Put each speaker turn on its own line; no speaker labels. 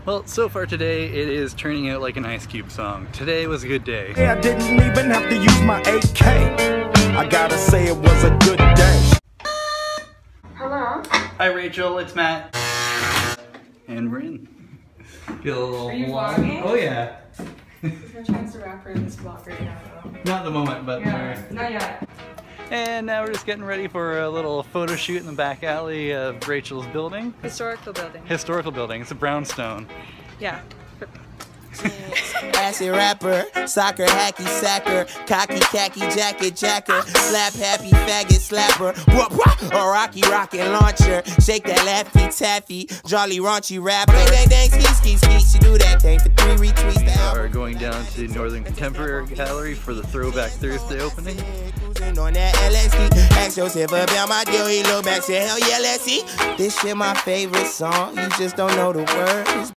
Well, so far today, it is turning out like an Ice Cube song. Today was a good day.
I didn't even have to use my AK. I gotta say it was a good day.
Hello?
Hi Rachel, it's Matt. And we're in. Feel a little
Are you
warm.
vlogging?
Oh yeah.
There's no chance to wrap her in this vlog right now, though.
Not at the moment, but
Not yet.
And now we're just getting ready for a little photo shoot in the back alley of Rachel's building.
Historical building.
Historical building. It's a brownstone.
Yeah.
Acid rapper, soccer, hacky sacker, cocky, khaki, jacket, jacker, slap happy, faggot, slapper, a rocky rocket launcher, shake that laffy taffy, jolly raunchy rap, dang dang dang, ski, she do that thing for 3 retweets.
We are going down to Northern Contemporary Gallery for the Throwback Thursday opening.
On that LSD, ask yourself about my deal, he look back, say hell yeah, let's see. This shit my favorite song, you just don't know the words.